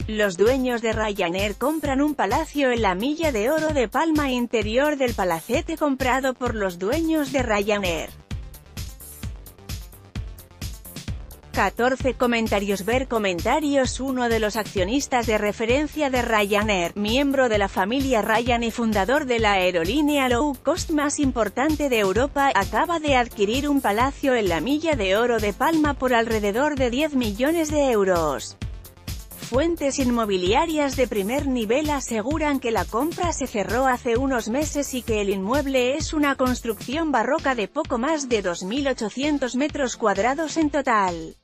Los dueños de Ryanair compran un palacio en la Milla de Oro de Palma. Interior del palacete comprado por los dueños de Ryanair. 14 comentarios. Ver comentarios. Uno de los accionistas de referencia de Ryanair, miembro de la familia Ryan y fundador de la aerolínea low cost más importante de Europa, acaba de adquirir un palacio en la Milla de Oro de Palma por alrededor de 10 millones de euros. Fuentes inmobiliarias de primer nivel aseguran que la compra se cerró hace unos meses y que el inmueble es una construcción barroca de poco más de 2.800 metros cuadrados en total.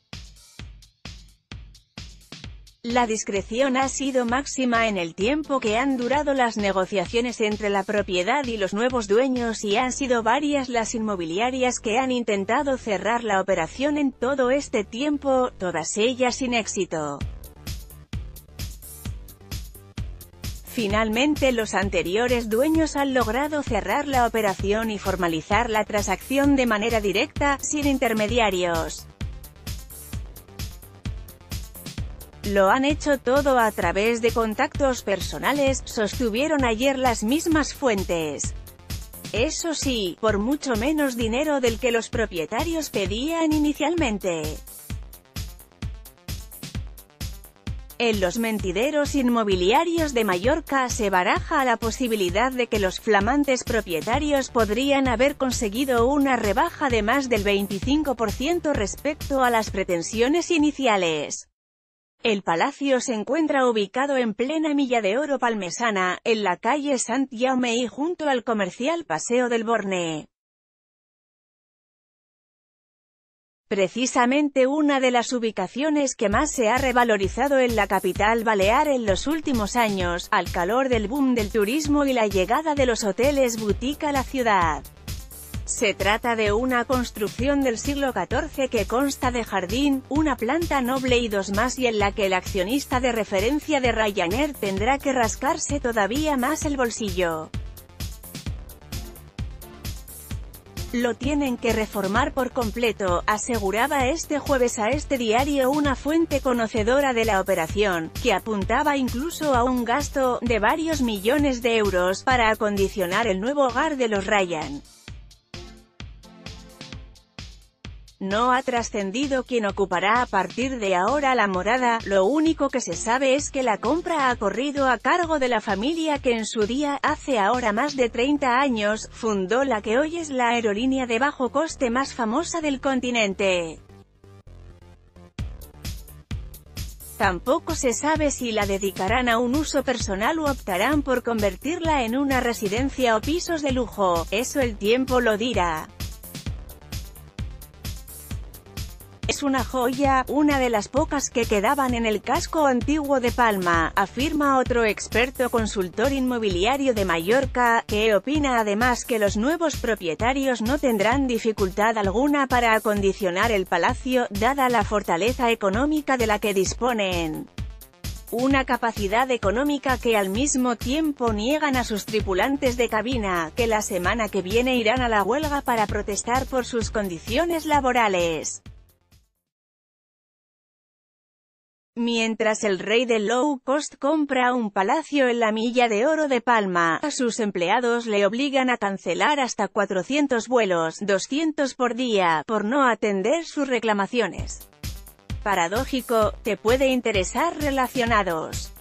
La discreción ha sido máxima en el tiempo que han durado las negociaciones entre la propiedad y los nuevos dueños, y han sido varias las inmobiliarias que han intentado cerrar la operación en todo este tiempo, todas ellas sin éxito. Finalmente los anteriores dueños han logrado cerrar la operación y formalizar la transacción de manera directa, sin intermediarios. Lo han hecho todo a través de contactos personales, sostuvieron ayer las mismas fuentes. Eso sí, por mucho menos dinero del que los propietarios pedían inicialmente. En los mentideros inmobiliarios de Mallorca se baraja la posibilidad de que los flamantes propietarios podrían haber conseguido una rebaja de más del 25% respecto a las pretensiones iniciales. El palacio se encuentra ubicado en plena Milla de Oro palmesana, en la calle Sant Jaume y junto al comercial Paseo del Borne. Precisamente una de las ubicaciones que más se ha revalorizado en la capital balear en los últimos años, al calor del boom del turismo y la llegada de los hoteles boutique a la ciudad. Se trata de una construcción del siglo XIV que consta de jardín, una planta noble y dos más, y en la que el accionista de referencia de Ryanair tendrá que rascarse todavía más el bolsillo. Lo tienen que reformar por completo, aseguraba este jueves a este diario una fuente conocedora de la operación, que apuntaba incluso a un gasto de varios millones de euros para acondicionar el nuevo hogar de los Ryan. No ha trascendido quién ocupará a partir de ahora la morada, lo único que se sabe es que la compra ha corrido a cargo de la familia que en su día, hace ahora más de 30 años, fundó la que hoy es la aerolínea de bajo coste más famosa del continente. Tampoco se sabe si la dedicarán a un uso personal o optarán por convertirla en una residencia o pisos de lujo, eso el tiempo lo dirá. Es una joya, una de las pocas que quedaban en el casco antiguo de Palma, afirma otro experto consultor inmobiliario de Mallorca, que opina además que los nuevos propietarios no tendrán dificultad alguna para acondicionar el palacio, dada la fortaleza económica de la que disponen. Una capacidad económica que al mismo tiempo niegan a sus tripulantes de cabina, que la semana que viene irán a la huelga para protestar por sus condiciones laborales. Mientras el rey del low cost compra un palacio en la Milla de Oro de Palma, a sus empleados le obligan a cancelar hasta 400 vuelos, 200 por día, por no atender sus reclamaciones. Paradójico, te puede interesar. Relacionados.